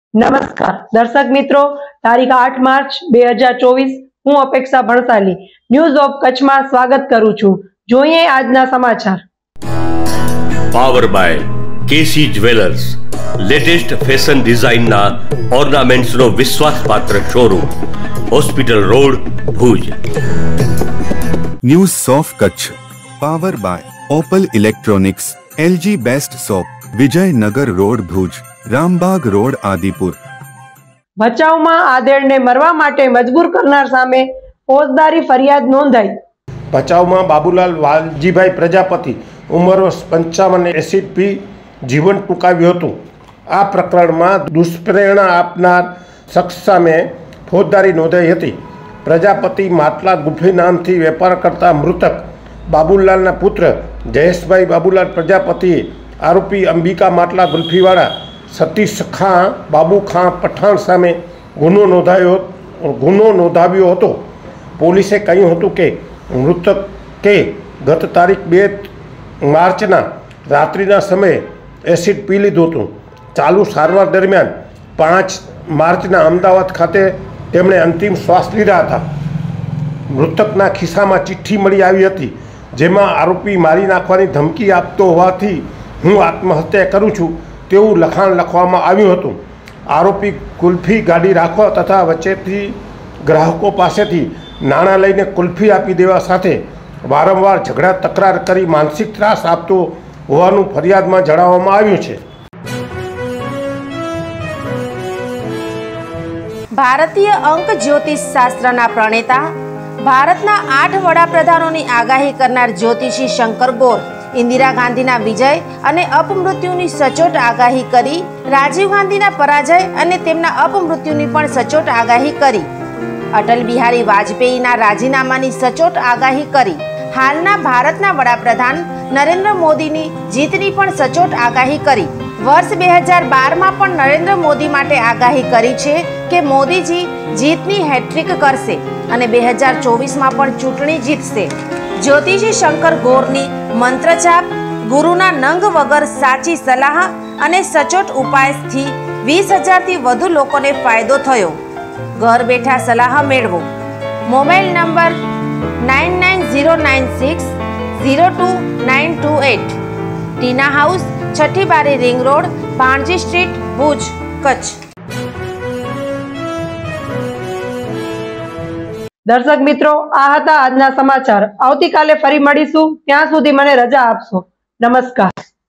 નમસ્કાર દર્શક મિત્રો, તારીખ 8 માર્ચ 2024 હું અપેક્ષા ભણસાલી ન્યૂઝ ઓફ કચ્છમાં સ્વાગત કરું છું। જોઈએ આજના સમાચાર। Power by KC jewellers, latest fashion ડિઝાઇનના ઓર્નામેન્ટ્સનો વિશ્વાસપાત્ર showroom, hospital road, Bhuj. News of Kutch power by Opal electronics, LG best shop, Vijaynagar road, Bhuj, Rambag road, Adipur. ભચાઉમાં આધેડને મરવા માટે મજબૂર કરનાર સામે ફોજદારી ફરિયાદ નોંધાઈ। ભચાઉમાં બાબુલાલ વાલજીભાઈ પ્રજાપતિ ઉંમર 55 એસિડ પી જીવન ટૂંકાવ્યું હતું। આ પ્રકરણમાં દુષ્પ્રેરણા આપનાર શખ્સ સામે ફોજદારી નોંધાઈ હતી। પ્રજાપતિ માટલા ગુફી નામથી વેપાર કરતા મૃતક બાબુલાલના પુત્ર જયેશભાઈ બાબુલાલ પ્રજાપતિએ આરોપી અંબિકા માટલા ગુલ્ફીવાળા સતીશ ખાં બાબુ ખાં પઠાણ સામે ગુનો નોંધાવ્યો હતો। પોલીસે કહ્યું હતું કે મૃતકે ગત તારીખ 2 માર્ચના રાત્રિના સમયે એસિડ પી લીધું હતું। ચાલુ સારવાર દરમિયાન 5 માર્ચના અમદાવાદ ખાતે તેમણે અંતિમ શ્વાસ લીધા હતા। મૃતકના ખિસ્સામાં ચિઠ્ઠી મળી આવી હતી, જેમાં આરોપી મારી નાખવાની ધમકી આપતો હોવાથી હું આત્મહત્યા કરું છું તેવું લખાણ લખવામાં આવ્યું હતું। આરોપી કુલ્ફી ગાડી રાખવા તથા વચ્ચેથી ગ્રાહકો પાસેથી નાણાં લઈને કુલ્ફી આપી દેવા સાથે વારંવાર ઝઘડા તકરાર કરી માનસિક ત્રાસ આપતો હોવાનું ફરિયાદમાં જણાવવામાં આવ્યું છે। ભારતીય અંક જ્યોતિષ શાસ્ત્રના પ્રણેતા, ભારતના 8 વડાપ્રધાનોની આગાહી કરનાર જ્યોતિષી શંકર ગોર ઇન્દિરા ગાંધીના વિજય અને અપમૃત્યુની સચોટ આગાહી કરી, રાજીવ ગાંધીના પરાજય અને તેમના અપમૃત્યુની પણ સચોટ આગાહી કરી, અટલ બિહારી વાજપેયીના રાજીનામાની સચોટ આગાહી કરી, હાલના ભારતના વડાપ્રધાન નરેન્દ્ર મોદીની જીતની પણ સચોટ આગાહી કરી। વર્ષ 2012માં પણ નરેન્દ્ર મોદી માટે આગાહી કરી છે કે મોદીજી જીતની હેટ્રિક કરશે અને 2024માં પણ ચૂંટણી જીતશે। જ્યોતિષી શંકર ગોરની મંત્રજાપ, ગુરુના નંગ વગર સાચી સલાહ અને સચોટ ઉપાયથી 20,000થી વધુ લોકોને ફાયદો થયો। ઘર બેઠા સલાહ મેળવો। Mobile number 9909602928। ટીના house, Chhathi Bari ring road, Bhanji street, Bhuj, Kutch. દર્શક મિત્રો, આ હતા આજના સમાચાર। આવતીકાલે ફરી મળીશું, ત્યાં સુધી મને રજા આપશો। નમસ્કાર।